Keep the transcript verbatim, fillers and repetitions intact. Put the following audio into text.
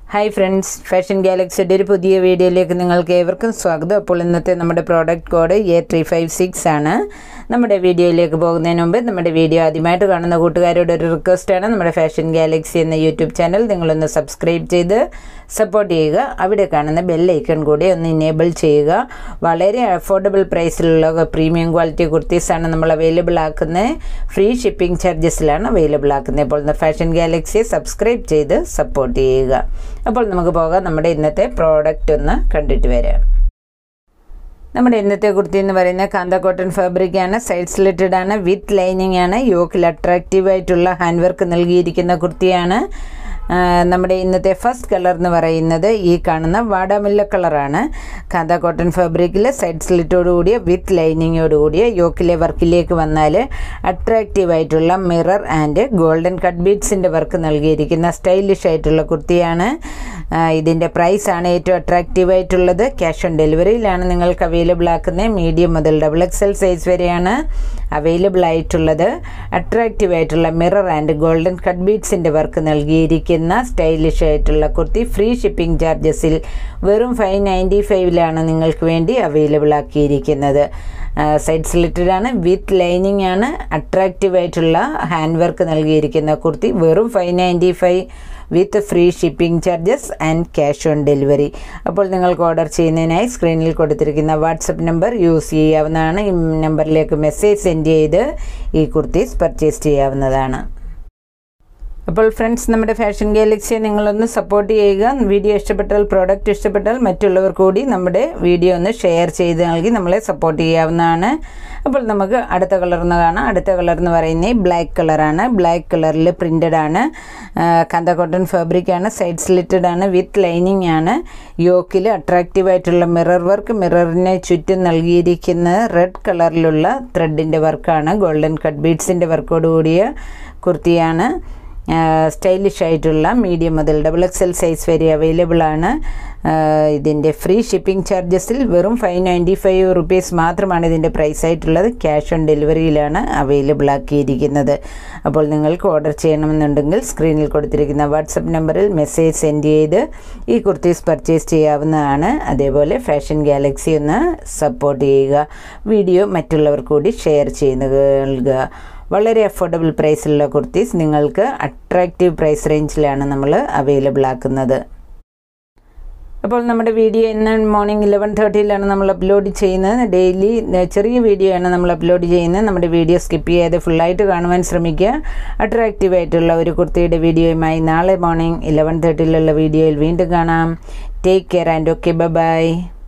Hi friends, Fashion Galaxy ഒരു പുതിയ വീഡിയോയിലേക്ക് നിങ്ങൾക്ക് ഏവർക്കും സ്വാഗതം. അപ്പോൾ ഇന്നത്തെ നമ്മുടെ product code A three five six ആണ്. നമ്മുടെ വീഡിയോയിലേക്ക് പോകുന്നതിന് മുമ്പ് നമ്മുടെ വീഡിയോ ആദ്യമായിട്ട് കാണുന്ന കൂട്ടുകാരോട് ഒരു റിക്വസ്റ്റ് ആണ്. നമ്മുടെ ഫാഷൻ ഗാലക്സി എന്ന യൂട്യൂബ് ചാനൽ നിങ്ങളൊന്ന് സബ്സ്ക്രൈബ് ചെയ്ത് സപ്പോർട്ട് ചെയ്യുക. അവിടെ കാണുന്ന ബെൽ ഐക്കൺ കൂടി ഒന്ന് ഇനേബിൾ ചെയ്യുക. വളരെ അഫോർഡബിൾ പ്രൈസിലുള്ള പ്രീമിയം ക്വാളിറ്റി കുർത്തീസാണ് നമ്മൾ അവൈലബിൾ ആക്കുന്നത്. ഫ്രീ ഷിപ്പിംഗ് ചാർജസിലാണ് അവൈലബിൾ ആക്കുന്നത്. അപ്പോൾ ഫാഷൻ ഗാലക്സിയെ സബ്സ്ക്രൈബ് ചെയ്ത് സപ്പോർട്ട് ചെയ്യുക. അപ്പോൾ നമുക്ക് പോകാം. നമ്മുടെ ഇന്നത്തെ പ്രോഡക്റ്റ് ഒന്ന് കണ്ടിട്ട് വരാം. നമ്മുടെ ഇന്നത്തെ കുർത്തി എന്ന് പറയുന്നത് കാന്ത കോട്ടൺ ഫാബ്രിക് ആണ്. സൈഡ് സ്ലിറ്റഡ് ആണ്, വിത്ത് ലൈനിങ് ആണ്. യോക്കിൽ അട്രാക്റ്റീവായിട്ടുള്ള ഹാൻഡ് വർക്ക് നൽകിയിരിക്കുന്ന കുർത്തിയാണ്. നമ്മുടെ ഇന്നത്തെ ഫസ്റ്റ് കളർ എന്ന് പറയുന്നത് ഈ കാണുന്ന വാടാമുല്ല കളറാണ്. കാന്ത കോട്ടൺ ഫാബ്രിക്കിൽ സൈഡ് സ്ലിറ്റോട് കൂടിയ വിത്ത് ലൈനിങ്ങോട് കൂടിയ യോക്കിലെ വർക്കിലേക്ക് വന്നാൽ അട്രാക്റ്റീവായിട്ടുള്ള മിറർ ആൻഡ് ഗോൾഡൻ കട്ട് ബീഡ്സിൻ്റെ വർക്ക് നൽകിയിരിക്കുന്ന സ്റ്റൈലിഷ് ആയിട്ടുള്ള കുർത്തിയാണ്. ഇതിൻ്റെ പ്രൈസാണ് ഏറ്റവും അട്രാക്റ്റീവായിട്ടുള്ളത്. ക്യാഷ് ഓൺ ഡെലിവറിയിലാണ് നിങ്ങൾക്ക് അവൈലബിൾ ആക്കുന്നത്. മീഡിയം മുതൽ ഡബിൾ എക്സൽ സൈസ് വരെയാണ് അവൈലബിൾ ആയിട്ടുള്ളത്. അട്രാക്റ്റീവ് ആയിട്ടുള്ള മിറർ ആൻഡ് ഗോൾഡൻ കട്ട് ബീഡ്സിൻ്റെ വർക്ക് നൽകിയിരിക്കുന്ന സ്റ്റൈലിഷ് ആയിട്ടുള്ള കുർത്തി ഫ്രീ ഷിപ്പിംഗ് ചാർജസിൽ വെറും ഫൈവ് നയൻറ്റി ഫൈവിലാണ് നിങ്ങൾക്ക് വേണ്ടി അവൈലബിൾ ആക്കിയിരിക്കുന്നത്. സൈഡ് സ്ലിറ്റഡ് ആണ്, വിത്ത് ലൈനിങ് ആണ്. അട്രാക്റ്റീവ് ആയിട്ടുള്ള ഹാൻഡ് വർക്ക് നൽകിയിരിക്കുന്ന കുർത്തി വെറും five ninety five with free shipping charges and cash on delivery. അപ്പോൾ നിങ്ങൾക്ക് ഓർഡർ ചെയ്യുന്നതിനായി സ്ക്രീനിൽ കൊടുത്തിരിക്കുന്ന വാട്സപ്പ് നമ്പർ യൂസ് ചെയ്യാവുന്നതാണ്. ഈ നമ്പറിലേക്ക് മെസ്സേജ് സെൻഡ് ചെയ്ത് ഈ കുർത്തീസ് പർച്ചേസ് ചെയ്യാവുന്നതാണ്. അപ്പോൾ ഫ്രണ്ട്സ്, നമ്മുടെ ഫാഷൻ ഗാലക്സിയെ നിങ്ങളൊന്ന് സപ്പോർട്ട് ചെയ്യുക. വീഡിയോ ഇഷ്ടപ്പെട്ടാൽ, പ്രോഡക്റ്റ് ഇഷ്ടപ്പെട്ടാൽ മറ്റുള്ളവർ കൂടി നമ്മുടെ വീഡിയോ ഒന്ന് ഷെയർ ചെയ്ത് നൽകി നമ്മളെ സപ്പോർട്ട് ചെയ്യാവുന്നതാണ്. അപ്പോൾ നമുക്ക് അടുത്ത കളർന്ന് കാണാം. അടുത്ത കളർ എന്ന് പറയുന്നത് ബ്ലാക്ക് കളറാണ്. ബ്ലാക്ക് കളറിൽ പ്രിൻ്റഡ് ആണ്. കാന്ത കോട്ടൺ ഫാബ്രിക് ആണ്. സൈഡ് സ്ലിറ്റഡ് ആണ്, വിത്ത് ലൈനിങ് ആണ്. യോക്കിൽ അട്രാക്റ്റീവ് ആയിട്ടുള്ള മിറർ വർക്ക്, മിററിനെ ചുറ്റും നൽകിയിരിക്കുന്ന റെഡ് കളറിലുള്ള ത്രെഡിൻ്റെ വർക്കാണ്. ഗോൾഡൻ കട്ട് ബീഡ്സിൻ്റെ വർക്കോട് കൂടിയ കുർത്തിയാണ്. സ്റ്റൈലിഷ് ആയിട്ടുള്ള മീഡിയം മുതൽ ഡബിൾ എക്സൽ സൈസ് വരെ അവൈലബിൾ ആണ്. ഇതിൻ്റെ ഫ്രീ ഷിപ്പിംഗ് ചാർജസിൽ വെറും ഫൈവ് നയൻറ്റി ഫൈവ് റുപ്പീസ് മാത്രമാണ് ഇതിൻ്റെ പ്രൈസ് ആയിട്ടുള്ളത്. ക്യാഷ് ഓൺ ഡെലിവറിയിലാണ് അവൈലബിൾ ആക്കിയിരിക്കുന്നത്. അപ്പോൾ നിങ്ങൾക്ക് ഓർഡർ ചെയ്യണമെന്നുണ്ടെങ്കിൽ സ്ക്രീനിൽ കൊടുത്തിരിക്കുന്ന വാട്സപ്പ് നമ്പറിൽ മെസ്സേജ് സെൻഡ് ചെയ്ത് ഈ കുർത്തീസ് പർച്ചേസ് ചെയ്യാവുന്നതാണ്. അതേപോലെ ഫാഷൻ ഗാലക്സി ഒന്ന് സപ്പോർട്ട് ചെയ്യുക. വീഡിയോ മറ്റുള്ളവർ കൂടി ഷെയർ ചെയ്ത് നൽകുക. വളരെ അഫോർഡബിൾ പ്രൈസിലുള്ള കുർത്തീസ് നിങ്ങൾക്ക് അട്രാക്റ്റീവ് പ്രൈസ് റേഞ്ചിലാണ് നമ്മൾ അവൈലബിൾ ആക്കുന്നത്. അപ്പോൾ നമ്മുടെ വീഡിയോ ഇന്ന് മോർണിംഗ് ഇലവൻ തേർട്ടിയിലാണ് നമ്മൾ അപ്ലോഡ് ചെയ്യുന്നത്. ഡെയിലി ചെറിയ വീഡിയോ ആണ് നമ്മൾ അപ്ലോഡ് ചെയ്യുന്നത്. നമ്മുടെ വീഡിയോ സ്കിപ്പ് ചെയ്യാതെ ഫുള്ളായിട്ട് കാണുവാൻ ശ്രമിക്കുക. അട്രാക്റ്റീവ് ആയിട്ടുള്ള ഒരു കുർത്തിയുടെ വീഡിയോയുമായി നാളെ മോർണിംഗ് ഇലവൻ തേർട്ടിയിലുള്ള വീഡിയോയിൽ വീണ്ടും കാണാം. Take care and okay, bye by.